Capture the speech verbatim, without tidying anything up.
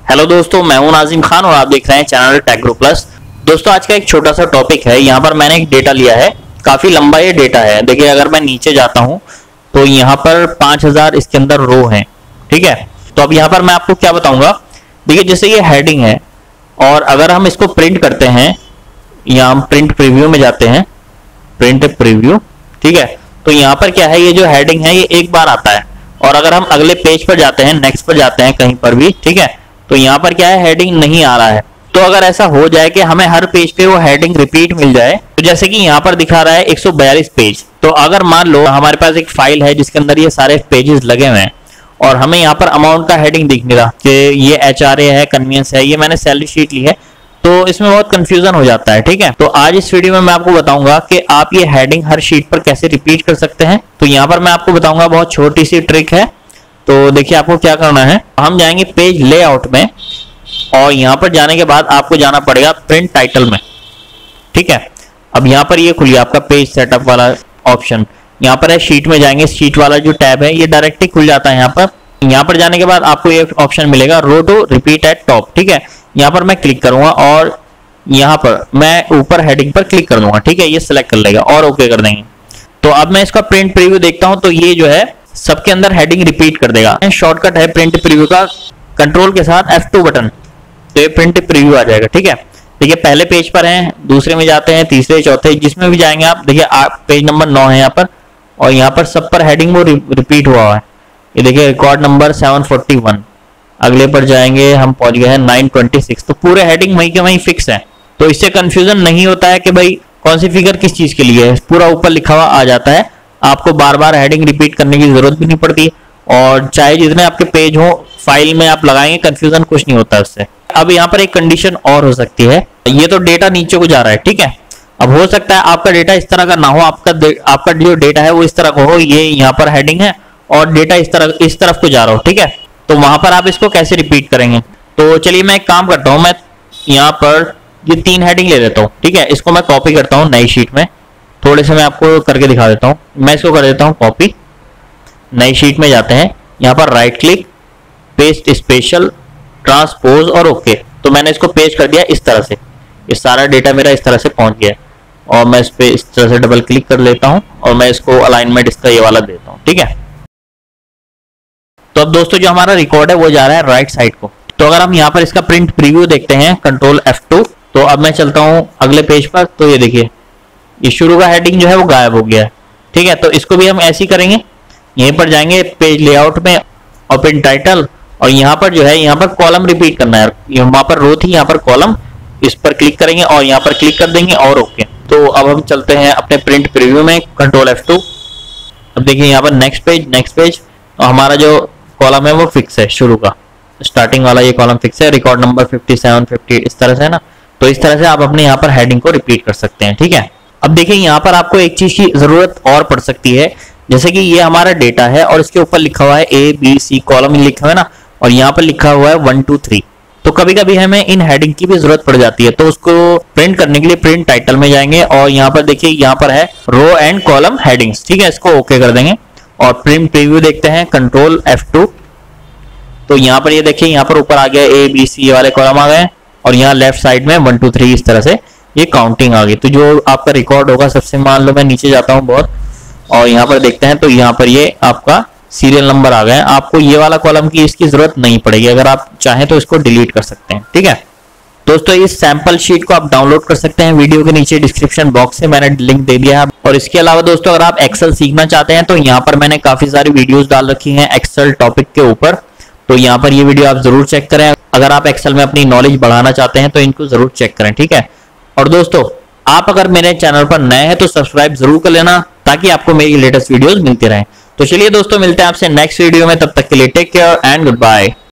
Hello दोस्तों, मैं हूं नाजिम खान और आप देख रहे हैं चैनल टेक ग्रो प्लस। दोस्तों आज का एक छोटा सा टॉपिक है। यहाँ पर मैंने एक डेटा लिया है, काफी लंबा ये डेटा है। देखिए अगर मैं नीचे जाता हूँ तो यहाँ पर पांच हजार इसके अंदर रो हैं, ठीक है। तो अब यहाँ पर मैं आपको क्या बताऊंगा, देखिए जैसे ये हेडिंग है और अगर हम इसको प्रिंट करते हैं, यहाँ हम प्रिंट प्रीव्यू में जाते हैं, प्रिंट प्रीव्यू, ठीक है। तो यहाँ पर क्या है, ये जो हेडिंग है ये एक बार आता है और अगर हम अगले पेज पर जाते हैं, नेक्स्ट पर जाते हैं कहीं पर भी, ठीक है, तो यहाँ पर क्या है, हेडिंग नहीं आ रहा है। तो अगर ऐसा हो जाए कि हमें हर पेज पे वो हेडिंग रिपीट मिल जाए, तो जैसे कि यहाँ पर दिखा रहा है एक सौ बयालीस पेज, तो अगर मान लो हमारे पास एक फाइल है जिसके अंदर ये सारे पेजेस लगे हुए हैं और हमें यहाँ पर अमाउंट का हेडिंग दिख नहीं रहा कि ये एच आर ए है, कन्वीनियंस है, ये मैंने सैलरी शीट ली है, तो इसमें बहुत कंफ्यूजन हो जाता है, ठीक है। तो आज इस वीडियो में मैं आपको बताऊंगा कि आप ये हेडिंग हर शीट पर कैसे रिपीट कर सकते हैं। तो यहाँ पर मैं आपको बताऊंगा, बहुत छोटी सी ट्रिक है। तो देखिए आपको क्या करना है, हम जाएंगे पेज लेआउट में और यहाँ पर जाने के बाद आपको जाना पड़ेगा प्रिंट टाइटल में, ठीक है। अब यहाँ पर ये खुलिए आपका पेज सेटअप वाला ऑप्शन, यहाँ पर है शीट में जाएंगे, शीट वाला जो टैब है ये डायरेक्टली खुल जाता है। यहाँ पर यहाँ पर जाने के बाद आपको ये ऑप्शन मिलेगा row to repeat at top, ठीक है। यहाँ पर मैं क्लिक करूंगा और यहाँ पर मैं ऊपर हेडिंग पर क्लिक कर दूंगा, ठीक है, ये सिलेक्ट कर लेगा और ओके कर देंगे। तो अब मैं इसका प्रिंट प्रीव्यू देखता हूं, तो ये जो है सबके अंदर हेडिंग रिपीट कर देगा। शॉर्टकट है प्रिंट प्रीव्यू का, कंट्रोल के साथ एफ टू बटन, तो ये प्रिंट प्रीव्यू आ जाएगा, ठीक है। देखिए पहले पेज पर हैं, दूसरे में जाते हैं, तीसरे चौथे, जिसमें भी जाएंगे आप, देखिए आप पेज नंबर नौ है यहाँ पर और यहाँ पर सब पर हेडिंग वो रिपीट हुआ है। ये देखिए record number seven forty one, अगले पर जाएंगे, हम पहुंच गए हैं नाइन ट्वेंटी सिक्स, तो पूरे हेडिंग वहीं के वहीं फिक्स है। तो इससे कंफ्यूजन नहीं होता है कि भाई कौन सी फिगर किस चीज के लिए है, पूरा ऊपर लिखा हुआ आ जाता है, आपको बार बार हेडिंग रिपीट करने की जरूरत भी नहीं पड़ती और चाहे जितने आपके पेज हो फाइल में आप लगाएंगे, कंफ्यूजन कुछ नहीं होता उससे। अब यहाँ पर एक कंडीशन और हो सकती है, ये तो डेटा नीचे को जा रहा है, ठीक है। अब हो सकता है आपका डेटा इस तरह का ना हो, आपका आपका जो डेटा है वो इस तरह का हो, ये यहाँ पर हेडिंग है और डेटा इस तरह इस तरफ को जा रहा हो, ठीक है। तो वहां पर आप इसको कैसे रिपीट करेंगे, तो चलिए मैं एक काम करता हूं, मैं यहाँ पर ये तीन हेडिंग ले लेता हूँ, ठीक है। इसको मैं कॉपी करता हूँ नई शीट में, थोड़े से मैं आपको करके दिखा देता हूँ। मैं इसको कर देता हूँ कॉपी, नई शीट में जाते हैं, यहाँ पर right click, paste special, transpose और ओके। तो मैंने इसको पेस्ट कर दिया इस तरह से, ये सारा डेटा मेरा इस तरह से पहुंच गया और मैं इस पे इस तरह से डबल क्लिक कर लेता हूँ और मैं इसको अलाइनमेंट इसका ये वाला देता हूँ, ठीक है। तो अब दोस्तों जो हमारा रिकॉर्ड है वो जा रहा है राइट साइड को। तो अगर हम यहाँ पर इसका प्रिंट प्रीव्यू देखते हैं, कंट्रोल एफ टू, तो अब मैं चलता हूँ अगले पेज पर, तो ये देखिए ये शुरू का हेडिंग जो है वो गायब हो गया है, ठीक है। तो इसको भी हम ऐसे ही करेंगे, यहीं पर जाएंगे पेज लेआउट में और प्रिंट टाइटल, और यहाँ पर जो है यहाँ पर कॉलम रिपीट करना है, वहां पर रो थी, यहाँ पर कॉलम, इस पर क्लिक करेंगे और यहाँ पर क्लिक कर देंगे और ओके। तो अब हम चलते हैं अपने प्रिंट प्रीव्यू में, कंट्रोल एफ टू। अब देखिए यहाँ पर नेक्स्ट पेज, नेक्स्ट पेज, और हमारा जो कॉलम है वो फिक्स है, शुरू का स्टार्टिंग वाला ये कॉलम फिक्स है, record number fifty seven, fifty eight, इस तरह से है ना। तो इस तरह से आप अपने यहाँ पर हेडिंग को रिपीट कर सकते हैं, ठीक है। अब देखिए यहाँ पर आपको एक चीज की जरूरत और पड़ सकती है, जैसे कि ये हमारा डेटा है और इसके ऊपर लिखा हुआ है ए बी सी, कॉलम लिखा हुआ है ना, और यहाँ पर लिखा हुआ है वन टू थ्री। तो कभी कभी हमें इन हेडिंग की भी जरूरत पड़ जाती है, तो उसको प्रिंट करने के लिए प्रिंट टाइटल में जाएंगे और यहाँ पर देखिए यहाँ पर है रो एंड कॉलम हेडिंग्स, ठीक है, इसको ओके कर देंगे और प्रिंट प्रीव्यू देखते हैं, कंट्रोल एफ टू। तो यहाँ पर ये देखिए यहाँ पर ऊपर आ गया ए बी सी वाले कॉलम आ गए और यहाँ लेफ्ट साइड में वन टू थ्री, इस तरह से ये काउंटिंग आ गई। तो जो आपका रिकॉर्ड होगा, सबसे मान लो मैं नीचे जाता हूँ बहुत और यहाँ पर देखते हैं, तो यहाँ पर ये आपका सीरियल नंबर आ गए। आपको ये वाला कॉलम की इसकी जरूरत नहीं पड़ेगी, अगर आप चाहें तो इसको डिलीट कर सकते हैं, ठीक है। दोस्तों इस सैंपल शीट को आप डाउनलोड कर सकते हैं, वीडियो के नीचे डिस्क्रिप्शन बॉक्स से मैंने लिंक दे दिया है। और इसके अलावा दोस्तों अगर आप एक्सेल सीखना चाहते हैं तो यहाँ पर मैंने काफी सारी वीडियोस डाल रखी हैं एक्सेल टॉपिक के ऊपर, तो यहाँ पर ये वीडियो आप जरूर चेक करें। अगर आप एक्सेल में अपनी नॉलेज बढ़ाना चाहते हैं तो इनको जरूर चेक करें, ठीक है। और दोस्तों आप अगर मेरे चैनल पर नए हैं तो सब्सक्राइब जरूर कर लेना ताकि आपको मेरी लेटेस्ट वीडियोस मिलती रहें। तो चलिए दोस्तों मिलते हैं आपसे नेक्स्ट वीडियो में, तब तक के लिए take care and good bye.